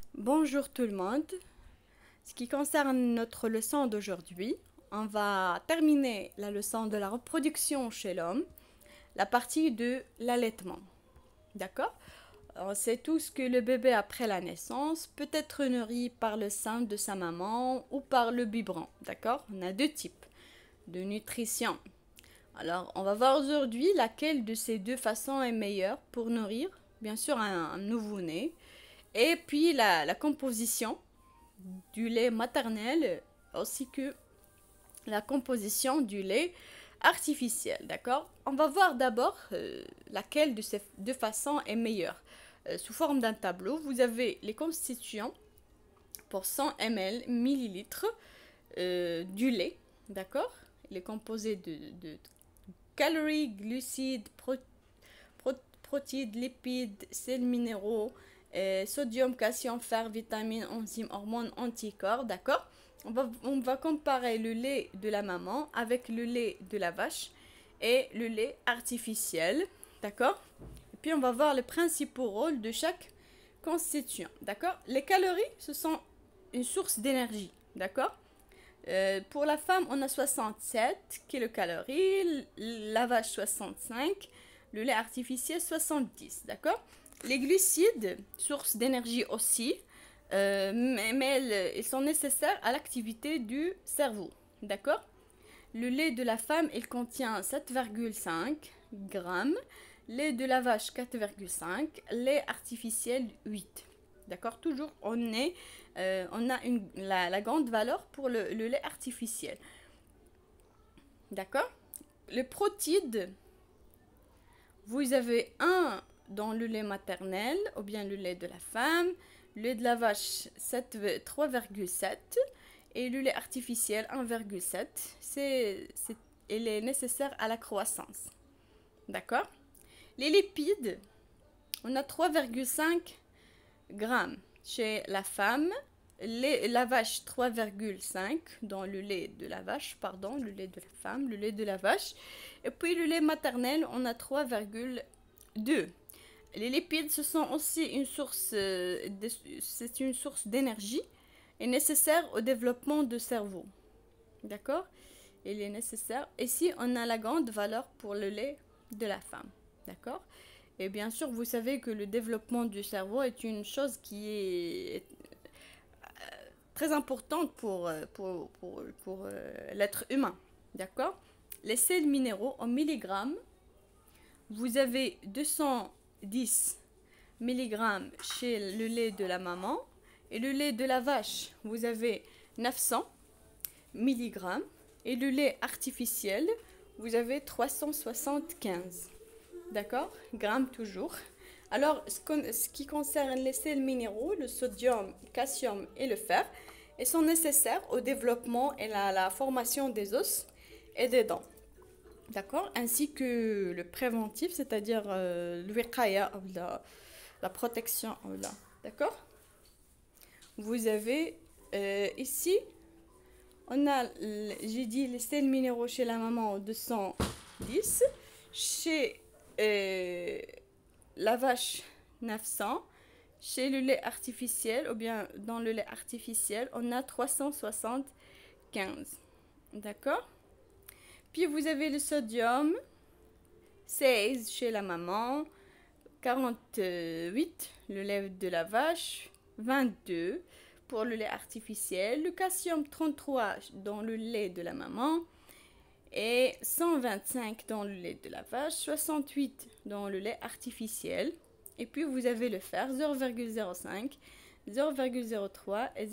Bonjour tout le monde. Ce qui concerne notre leçon d'aujourd'hui, on va terminer la leçon de la reproduction chez l'homme, la partie de l'allaitement. D'accord? On sait tous que le bébé après la naissance peut être nourri par le sein de sa maman ou par le biberon. D'accord? On a deux types de nutrition. Alors, on va voir aujourd'hui laquelle de ces deux façons est meilleure pour nourrir, bien sûr, un nouveau-né. Et puis la composition du lait maternel ainsi que la composition du lait artificiel, d'accord? On va voir d'abord laquelle de ces deux façons est meilleure. Sous forme d'un tableau, vous avez les constituants pour 100 ml, millilitres du lait, d'accord? Il est composé de calories, glucides, protides, lipides, sels minéraux, sodium, calcium, fer, vitamines, enzymes, hormones, anticorps, d'accord? On va comparer le lait de la maman avec le lait de la vache et le lait artificiel, d'accord? Et puis on va voir les principaux rôles de chaque constituant, d'accord? Les calories, ce sont une source d'énergie, d'accord? Pour la femme, on a 67 kilocalories, la vache 65, le lait artificiel 70, d'accord? Les glucides, source d'énergie aussi, mais ils sont nécessaires à l'activité du cerveau, d'accord? Le lait de la femme, il contient 7,5 grammes, lait de la vache 4,5, lait artificiel 8. D'accord? Toujours, on a la grande valeur pour le lait artificiel. D'accord? Le protide, vous avez un dans le lait maternel ou bien le lait de la femme, le lait de la vache 3,7 et le lait artificiel 1,7. Il est nécessaire à la croissance. D'accord? Les lipides, on a 3,5 grammes chez la femme, la vache 3,5 dans le lait de la vache, pardon, le lait de la femme, le lait de la vache. Et puis le lait maternel, on a 3,2. Les lipides, ce sont aussi c'est une source d'énergie et nécessaire au développement du cerveau. D'accord? Il est nécessaire. Ici, on a la grande valeur pour le lait de la femme. D'accord? Et bien sûr, vous savez que le développement du cerveau est une chose qui est très importante pour l'être humain. D'accord? Les sels minéraux en milligrammes, vous avez 210 milligrammes chez le lait de la maman et le lait de la vache, vous avez 900 milligrammes et le lait artificiel, vous avez 375. D'accord? Grammes toujours. Alors, ce qui concerne les sels minéraux, le sodium, le calcium et le fer, ils sont nécessaires au développement et à la formation des os et des dents. D'accord? Ainsi que le préventif, c'est-à-dire le wiqaya, la protection. D'accord? Vous avez ici, on a, j'ai dit, les sels minéraux chez la maman 210, chez la vache 900, chez le lait artificiel, ou bien dans le lait artificiel, on a 375. D'accord? Puis vous avez le sodium, 16 chez la maman, 48 le lait de la vache, 22 pour le lait artificiel, le calcium 33 dans le lait de la maman et 125 dans le lait de la vache, 68 dans le lait artificiel. Et puis vous avez le fer 0,05, 0,03 et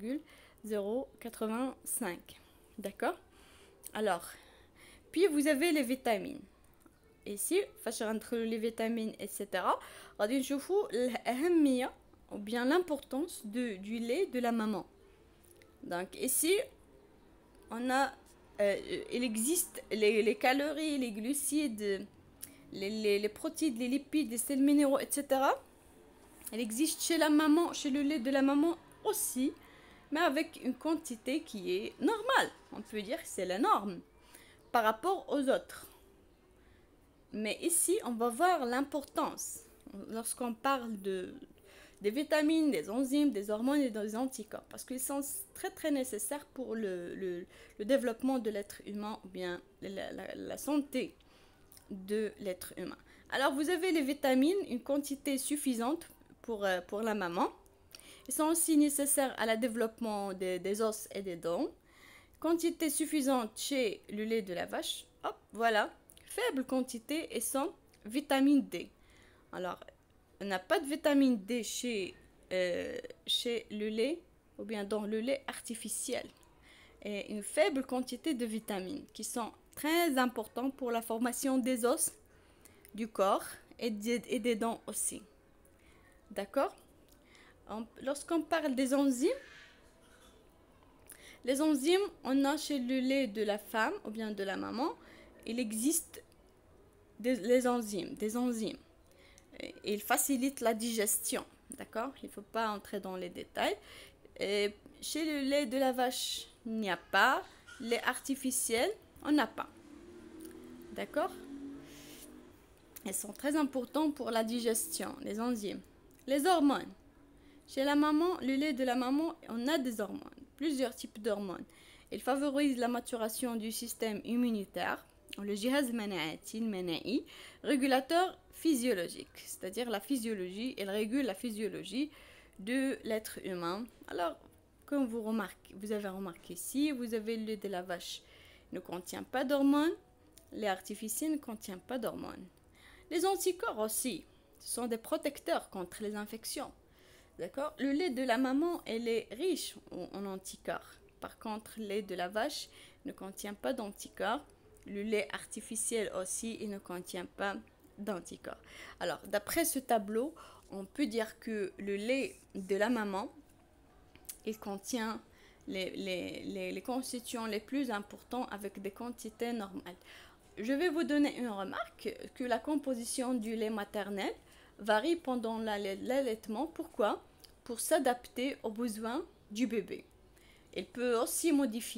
0,085. D'accord? Alors, puis vous avez les vitamines. Ici, entre les vitamines, etc. غادي نشوفوا الأهمية ou bien l'importance du lait de la maman. Donc ici, on a, il existe les calories, les glucides, les protéines, les lipides, les sels minéraux, etc. Il existe chez la maman, chez le lait de la maman aussi, mais avec une quantité qui est normale. On peut dire que c'est la norme par rapport aux autres. Mais ici, on va voir l'importance lorsqu'on parle des vitamines, des enzymes, des hormones et des anticorps, parce qu'ils sont très nécessaires pour le développement de l'être humain, ou bien la santé de l'être humain. Alors vous avez les vitamines, une quantité suffisante pour la maman. Ils sont aussi nécessaires à la développement des os et des dents. Quantité suffisante chez le lait de la vache. Hop, voilà. Faible quantité et sans vitamine D. Alors, on n'a pas de vitamine D chez le lait ou bien dans le lait artificiel. Et une faible quantité de vitamines qui sont très importantes pour la formation des os, du corps et des dents aussi. D'accord? Lorsqu'on parle des enzymes, les enzymes, on a chez le lait de la femme ou bien de la maman, il existe des enzymes. Ils facilitent la digestion, d'accord? Il ne faut pas entrer dans les détails. Et chez le lait de la vache, il n'y a pas. Lait artificiel, on n'a pas. D'accord? Elles sont très importantes pour la digestion, les enzymes. Les hormones. Chez la maman, le lait de la maman, on a des hormones, plusieurs types d'hormones. Ils favorisent la maturation du système immunitaire, le jihaz mana'i, régulateur physiologique, c'est-à-dire la physiologie, elle régule la physiologie de l'être humain. Alors, comme vous avez remarqué ici, vous avez le lait de la vache ne contient pas d'hormones, lait artificiel ne contient pas d'hormones. Les anticorps aussi, ce sont des protecteurs contre les infections. D'accord? Le lait de la maman, elle est riche en anticorps. Par contre, le lait de la vache ne contient pas d'anticorps. Le lait artificiel aussi, il ne contient pas d'anticorps. Alors, d'après ce tableau, on peut dire que le lait de la maman, il contient les constituants les plus importants avec des quantités normales. Je vais vous donner une remarque que la composition du lait maternel varie pendant l'allaitement. Pourquoi? Pour s'adapter aux besoins du bébé. Il peut aussi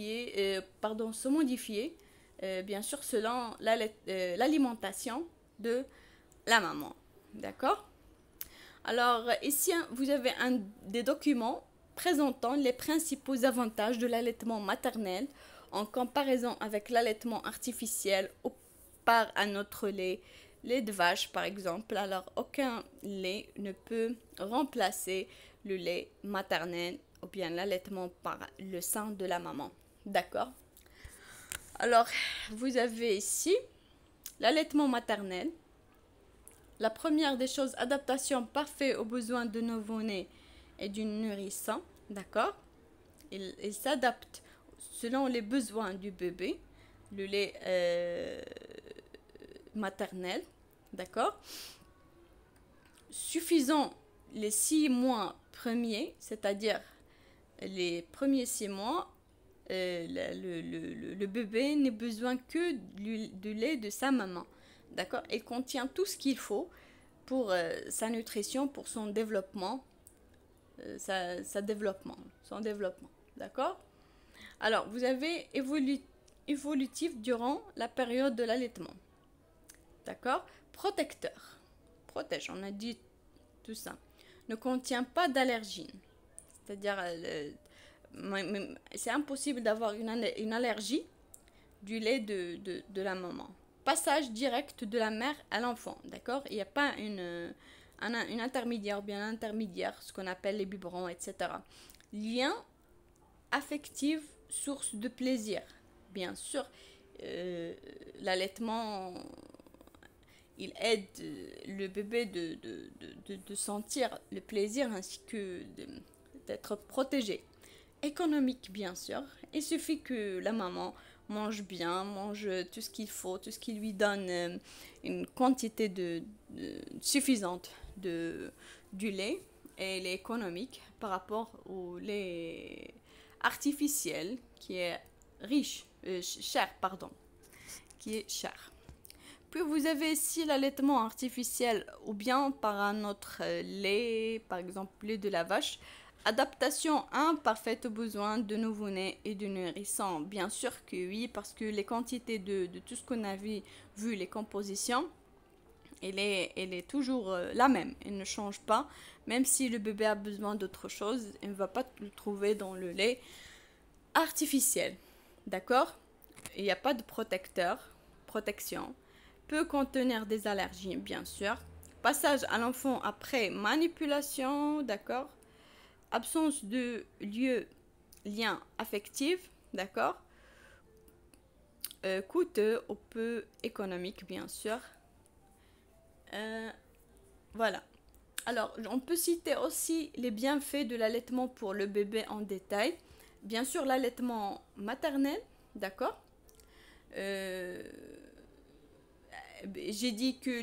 se modifier, bien sûr, selon l'alimentation de la maman. D'accord? Alors, ici, vous avez des documents présentant les principaux avantages de l'allaitement maternel en comparaison avec l'allaitement artificiel ou par un autre lait de vache par exemple. Alors aucun lait ne peut remplacer le lait maternel ou bien l'allaitement par le sein de la maman. D'accord? Alors vous avez ici l'allaitement maternel. La première des choses, adaptation parfaite aux besoins de nouveau-né et du nourrisson. D'accord? Il s'adapte selon les besoins du bébé, le lait maternel, d'accord? Suffisant les 6 mois premiers, c'est-à-dire les premiers 6 mois, le bébé n'a besoin que du lait de sa maman, d'accord? Il contient tout ce qu'il faut pour sa nutrition, pour son développement, son développement, d'accord? Alors, vous avez évolutif durant la période de l'allaitement. D'accord? Protecteur. Protège, on a dit tout ça. Ne contient pas d'allergène. C'est-à-dire, c'est impossible d'avoir une allergie du lait de la maman. Passage direct de la mère à l'enfant. D'accord? Il n'y a pas une intermédiaire, bien un intermédiaire, ce qu'on appelle les biberons, etc. Lien affectif, source de plaisir. Bien sûr, l'allaitement, il aide le bébé de sentir le plaisir ainsi que d'être protégé. Économique, bien sûr. Il suffit que la maman mange bien, mange tout ce qu'il faut, tout ce qui lui donne une quantité suffisante du lait. Et il est économique par rapport au lait artificiel qui est cher. Qui est cher. Puis vous avez ici l'allaitement artificiel ou bien par un autre lait, par exemple lait de la vache. Adaptation imparfaite aux besoins de nouveau-né et de nourrisson. Bien sûr que oui, parce que les quantités de tout ce qu'on a vu, les compositions, elle est toujours la même, elle ne change pas. Même si le bébé a besoin d'autre chose, elle ne va pas le trouver dans le lait artificiel. D'accord? Il n'y a pas de protection. Peut contenir des allergies, bien sûr. Passage à l'enfant après manipulation, d'accord? Absence de lien affectif, d'accord? Coûteux ou peu économique, bien sûr. Voilà. Alors, on peut citer aussi les bienfaits de l'allaitement pour le bébé en détail. Bien sûr, l'allaitement maternel, d'accord? J'ai dit que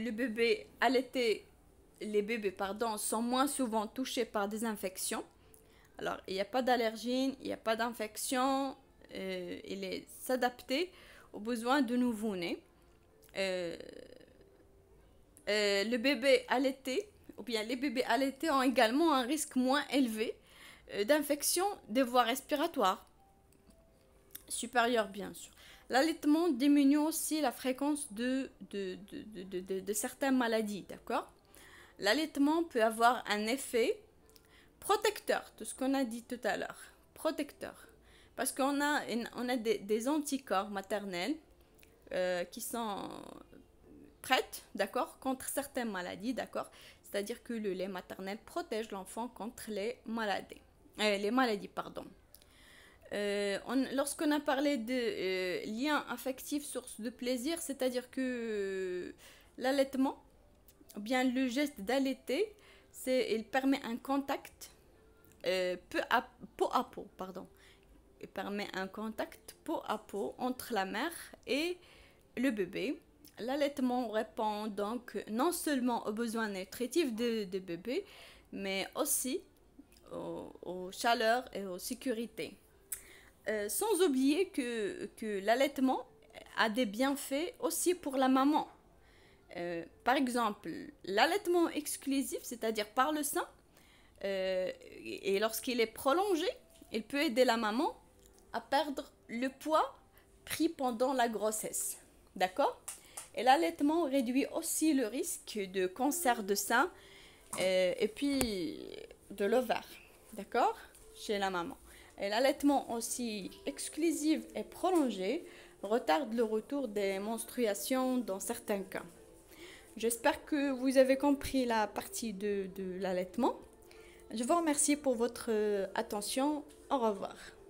les bébés, pardon, sont moins souvent touchés par des infections. Alors, il n'y a pas d'allergène, il n'y a pas d'infection. Il est s'adapter aux besoins de nouveau-né. Euh, le bébé allaité, ou bien les bébés allaités ont également un risque moins élevé d'infection des voies respiratoires supérieures, bien sûr. L'allaitement diminue aussi la fréquence de certaines maladies, d'accord? L'allaitement peut avoir un effet protecteur, tout ce qu'on a dit tout à l'heure, protecteur. Parce on a des anticorps maternels qui sont prêtes, d'accord, contre certaines maladies, d'accord. C'est-à-dire que le lait maternel protège l'enfant contre les maladies, pardon. Lorsqu'on a parlé de lien affectif, source de plaisir, c'est-à-dire que l'allaitement, ou bien le geste d'allaiter, il permet un contact peau à peau, pardon. Il permet un contact peau à peau entre la mère et le bébé. L'allaitement répond donc non seulement aux besoins nutritifs de bébé, mais aussi aux chaleurs et aux sécurités. Sans oublier que l'allaitement a des bienfaits aussi pour la maman. Par exemple, l'allaitement exclusif, c'est-à-dire par le sein, et lorsqu'il est prolongé, il peut aider la maman à perdre le poids pris pendant la grossesse. D'accord? Et l'allaitement réduit aussi le risque de cancer de sein et puis de l'ovaire. D'accord? Chez la maman. Et l'allaitement aussi exclusif et prolongé retarde le retour des menstruations dans certains cas. J'espère que vous avez compris la partie de l'allaitement. Je vous remercie pour votre attention. Au revoir.